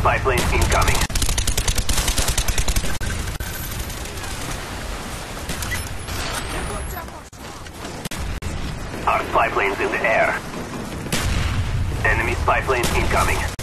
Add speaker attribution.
Speaker 1: spy plane incoming. Our spy plane's in the air. Enemy spy plane incoming.